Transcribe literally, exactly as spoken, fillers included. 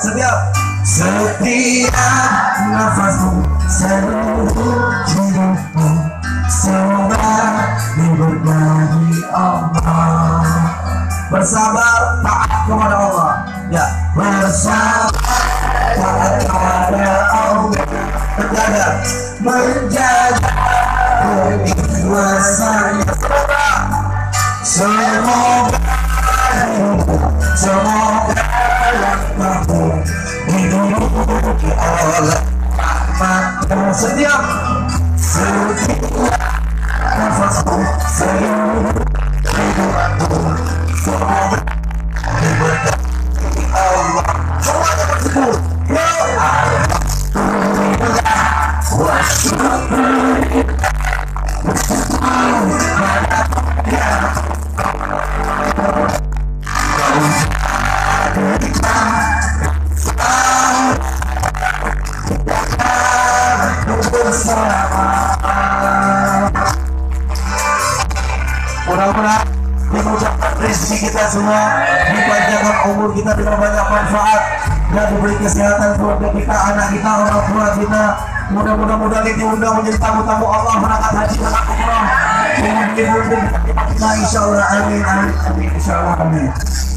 setiap setiap nafasmu, seluruh hidupmu, semoga diberkahi Allah. Bersabar taat kepada Allah, ya. Bersabar taat kepada Allah, menjaga menjaga keikhlasannya. Semoga semoga yang mampu dihidupi oleh rahmat setiap setiap nafasmu, seluruh hidupmu, semoga diberkati Allah. Semuanya bersyukur, ya Alhamdulillah wa syukurillah. Mudah-mudahan dimudahkan rezeki kita semua, dipanjangkan umur kita dengan banyak manfaat, dan diberi kesehatan keluarga kita, anak kita, orang tua kita. Mudah-mudahan mudah diundang menjadi tamu-tamu Allah berangkat haji dan umrah. Kemudian kita insya Allah, amin amin amin insya Allah amin.